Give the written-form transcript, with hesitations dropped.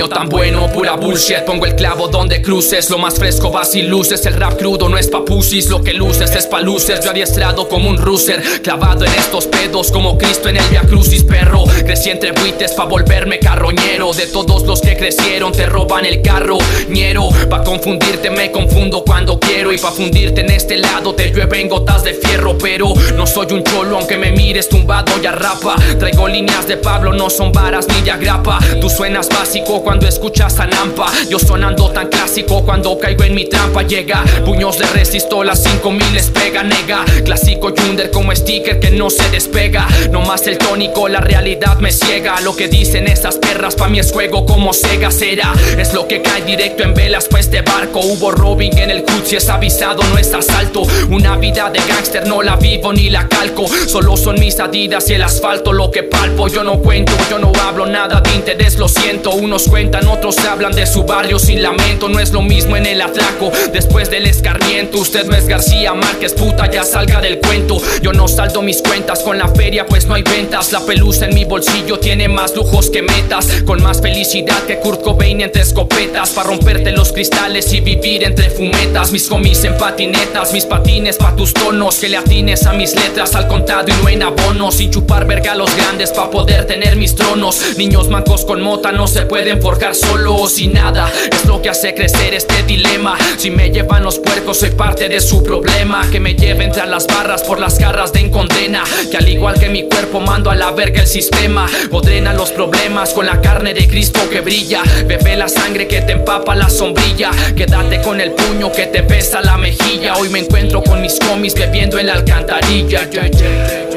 coño tan bueno, pura bullshit. Pongo el clavo donde cruces, lo más fresco va sin luces. El rap crudo no es pa' pussies, lo que luces es pa' luces. Yo adiestrado como un russer, clavado en estos pedos como Cristo en el Via Crucis, perro. Crecí entre buites pa' volverme carroñero. De todos los que crecieron te roban el carro, ñero. Pa' confundirte me confundo cuando quiero, y pa' fundirte en este lado te llueven gotas de fierro. Pero no soy un cholo aunque me mires tumbado y rapa. Traigo líneas de Pablo, no son varas ni de agrapa. Tú suenas básico cuando escuchas a Nampa, yo sonando tan clásico cuando caigo en mi trampa. Llega puños de resisto, las 5000 les pega, nega. Clásico Yunder como sticker que no se despega. No más el tónico, la realidad me ciega. Lo que dicen esas perras pa' mí es juego como Sega será. Es lo que cae directo en velas pa' este barco. Hubo robbing en el CUT, si es avisado no es asalto. Una vida de gángster no la vivo ni la calco. Solo son mis Adidas y el asfalto lo que palpo. Yo no cuento, yo no hablo nada de interés, lo siento. Unos cuentan, otros hablan de su barrio sin lamento. No es lo mismo en el atraco después del escarmiento. Usted no es García Márquez, puta, ya salga del cuento. Yo no saldo mis cuentas con la feria pues no hay ventas. La pelusa en mi bolsillo tiene más lujos que metas, con más felicidad que Kurt Cobain entre escopetas. Pa' romperte los cristales y vivir entre fumetas. Mis comis en patinetas, mis patines pa' tus tonos. Que le atines a mis letras al contado y no en abono. Sin chupar verga a los grandes pa' poder tener mis tronos. Niños mancos con mota no se pueden forjar solos y nada es lo que hace crecer este dilema. Si me llevan los puercos soy parte de su problema. Que me lleven tras las barras por las garras de incondena. Que al igual que mi cuerpo mando a la verga el sistema. O drena los problemas con la carne de Cristo que brilla. Bebe la sangre que te empapa la sombrilla. Quédate con el puño que te besa la mejilla. Hoy me encuentro con mis comis bebiendo en la alcantarilla.